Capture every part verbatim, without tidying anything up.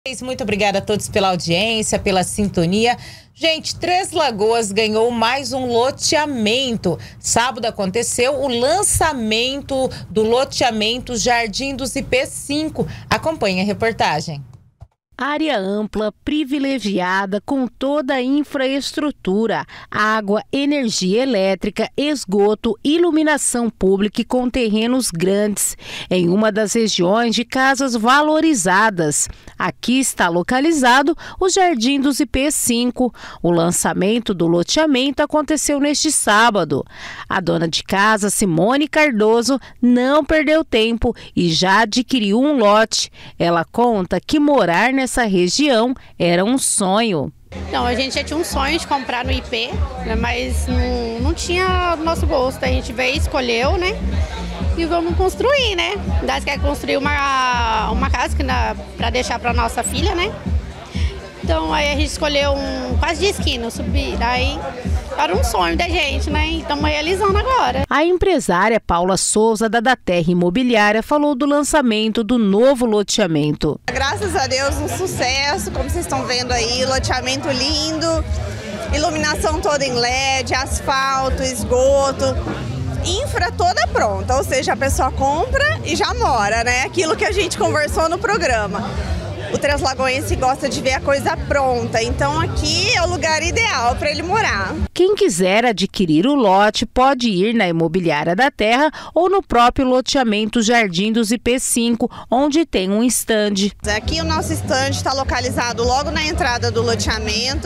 Muito obrigada a todos pela audiência, pela sintonia. Gente, Três Lagoas ganhou mais um loteamento. Sábado aconteceu o lançamento do loteamento Jardim dos I P cinco. Acompanhe a reportagem. Área ampla, privilegiada, com toda a infraestrutura, água, energia elétrica, esgoto, iluminação pública e com terrenos grandes, em uma das regiões de casas valorizadas. Aqui está localizado o Jardim dos I P cinco. O lançamento do loteamento aconteceu neste sábado. A dona de casa, Simone Cardoso, não perdeu tempo e já adquiriu um lote. Ela conta que morar nessa Essa região era um sonho. Não, a gente já tinha um sonho de comprar no I P, né, mas não, não tinha o nosso gosto. A gente veio, escolheu, né? E vamos construir, né? Nós quer construir uma, uma casa para deixar para nossa filha, né? Então aí a gente escolheu um quase de esquina, subir. Aí era um sonho da gente, né? E estamos realizando agora. A empresária Paula Souza, da Da Terra Imobiliária, falou do lançamento do novo loteamento. Graças a Deus, um sucesso, como vocês estão vendo aí, loteamento lindo, iluminação toda em L E D, asfalto, esgoto, infra toda pronta, ou seja, a pessoa compra e já mora, né? Aquilo que a gente conversou no programa. O Treslagoense gosta de ver a coisa pronta, então aqui é o lugar ideal para ele morar. Quem quiser adquirir o lote pode ir na Imobiliária da Terra ou no próprio loteamento Jardim dos I P cinco, onde tem um estande. Aqui o nosso estande está localizado logo na entrada do loteamento.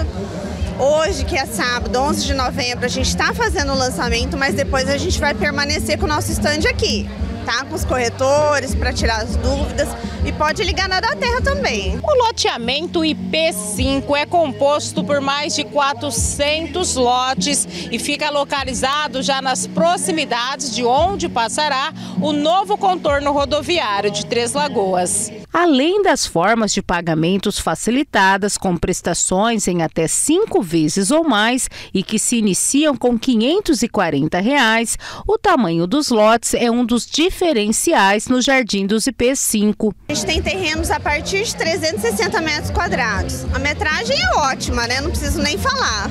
Hoje, que é sábado, onze de novembro, a gente está fazendo o lançamento, mas depois a gente vai permanecer com o nosso estande aqui. Tá, com os corretores para tirar as dúvidas e pode ligar na Da Terra também. O loteamento I P cinco é composto por mais de quatrocentos lotes e fica localizado já nas proximidades de onde passará o novo contorno rodoviário de Três Lagoas. Além das formas de pagamentos facilitadas com prestações em até cinco vezes ou mais e que se iniciam com quinhentos e quarenta reais, o tamanho dos lotes é um dos diferenciais no Jardim dos I P cinco. A gente tem terrenos a partir de trezentos e sessenta metros quadrados. A metragem é ótima, né? Não preciso nem falar.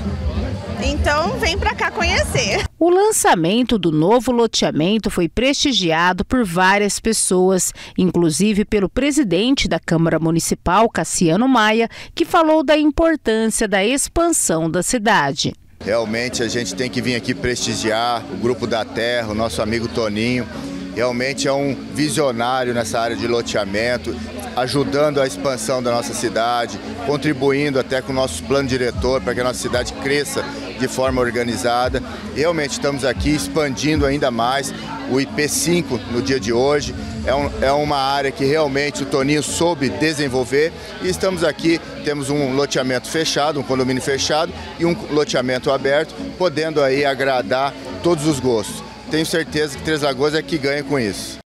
Então, vem para cá conhecer. O lançamento do novo loteamento foi prestigiado por várias pessoas, inclusive pelo presidente da Câmara Municipal, Cassiano Maia, que falou da importância da expansão da cidade. Realmente a gente tem que vir aqui prestigiar o Grupo da Terra, o nosso amigo Toninho. Realmente é um visionário nessa área de loteamento, ajudando a expansão da nossa cidade, contribuindo até com o nosso plano diretor para que a nossa cidade cresça de forma organizada. Realmente estamos aqui expandindo ainda mais o I P cinco no dia de hoje. É, um, é uma área que realmente o Toninho soube desenvolver e estamos aqui, temos um loteamento fechado, um condomínio fechado e um loteamento aberto, podendo aí agradar todos os gostos. Tenho certeza que Três Lagoas é que ganha com isso.